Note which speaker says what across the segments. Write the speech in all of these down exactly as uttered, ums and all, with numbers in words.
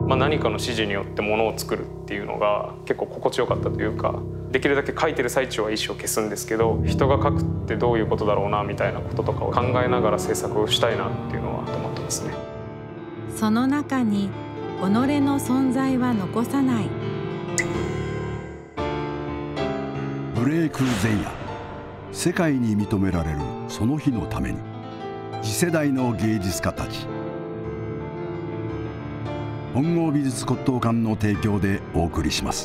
Speaker 1: まあ、何かの指示によってものを作るっていうのが結構心地よかったというか、できるだけ書いてる最中は意思を消すんですけど、人が書くってどういうことだろうなみたいなこととかを考えながら制作をしたいなっていうのは思ってますね。
Speaker 2: その中に己の存在は残さない。
Speaker 3: ブレイク前夜、世界に認められるその日のために、次世代の芸術家たち。本郷美術骨董館の提供でお送りします。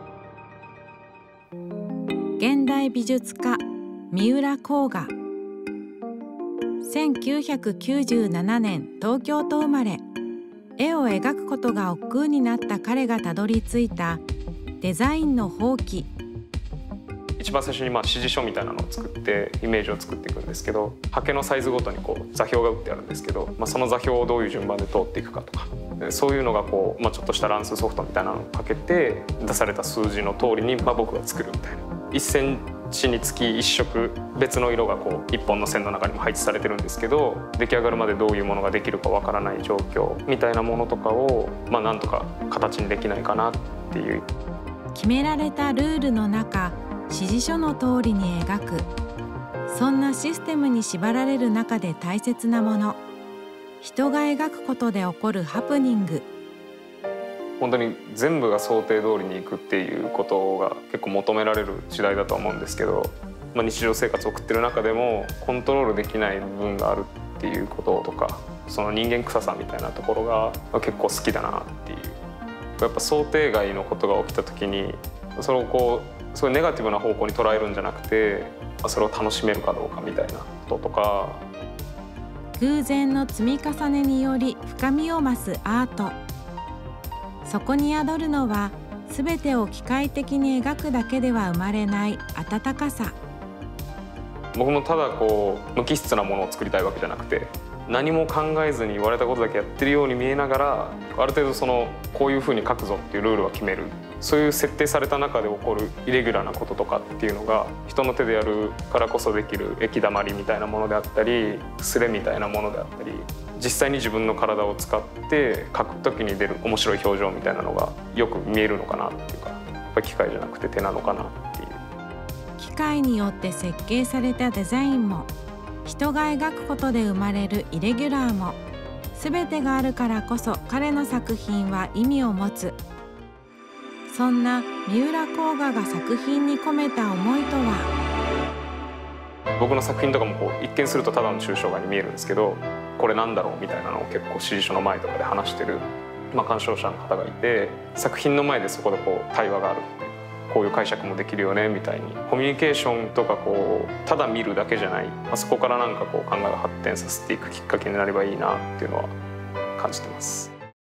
Speaker 2: 現代美術家三浦光がせんきゅうひゃくきゅうじゅうななねん東京と生まれ、絵を描くことが億劫になった彼がたどり着いたデザインの放棄。
Speaker 1: 一番最初にまあ指示書みたいなのを作ってイメージを作っていくんですけど、刷毛のサイズごとにこう座標が打ってあるんですけど、まあ、その座標をどういう順番で通っていくかとか、そういうのがこう、まあ、ちょっとした乱数ソフトみたいなのをかけて出された数字の通りにまあ僕が作るみたいな。いっセンチにつきいっ色別の色がこういっぽんの線の中にも配置されてるんですけど、出来上がるまでどういうものができるかわからない状況みたいなものとかを、まあ、なんとか形にできないかなっていう。
Speaker 2: 決められたルールの中、指示書の通りに描く。そんなシステムに縛られる中で大切なもの、人が描くことで起こるハプニング。
Speaker 1: 本当に全部が想定通りにいくっていうことが結構求められる時代だと思うんですけど、まあ、日常生活を送ってる中でもコントロールできない部分があるっていうこととか、その人間臭さみたいなところが結構好きだなっていう。やっぱ想定外のことが起きた時にそれをこうすごいネガティブな方向に捉えるんじゃなくて、それを楽しめるかどうかみたいなこととか。
Speaker 2: 偶然の積み重ねにより深みを増すアート。そこに宿るのは全てを機械的に描くだけでは生まれない温かさ。
Speaker 1: 僕もただこう無機質なものを作りたいわけじゃなくて、何も考えずに言われたことだけやってるように見えながら、ある程度そのこういうふうに書くぞっていうルールは決める。そういう設定された中で起こるイレギュラーなこととかっていうのが人の手でやるからこそできる液だまりみたいなものであったり、スレみたいなものであったり、実際に自分の体を使って描く時に出る面白い表情みたいなのがよく見えるのかなっていうか、やっぱり機械じゃなくて手なのかなっていう。
Speaker 2: 機械によって設計されたデザインも、人が描くことで生まれるイレギュラーも、全てがあるからこそ彼の作品は意味を持つ。そんな三浦光雅が作品に込めた思いとは。
Speaker 1: 僕の作品とかもこう一見するとただの抽象画に見えるんですけど、これなんだろうみたいなのを結構指示書の前とかで話してる、まあ、鑑賞者の方がいて、作品の前でそこでこう対話があるっていう、こういう解釈もできるよねみたいに、コミュニケーションとかこうただ見るだけじゃない、あそこからなんかこう考えを発展させていくきっかけになればいいなっていうのは感じてます。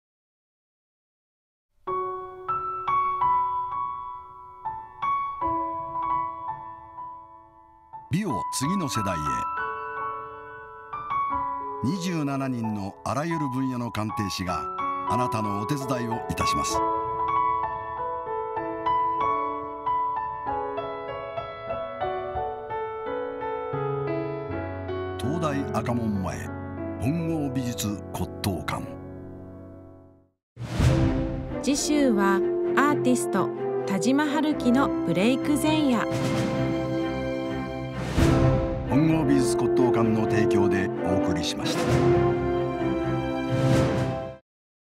Speaker 3: 美を次の世代へ。にじゅうななにんのあらゆる分野の鑑定士があなたのお手伝いをいたします。東大赤門前本郷美術骨董館。
Speaker 2: 次週はアーティスト田島春樹のブレイク前夜。
Speaker 3: 本郷美術骨董館の提供でお送りしました。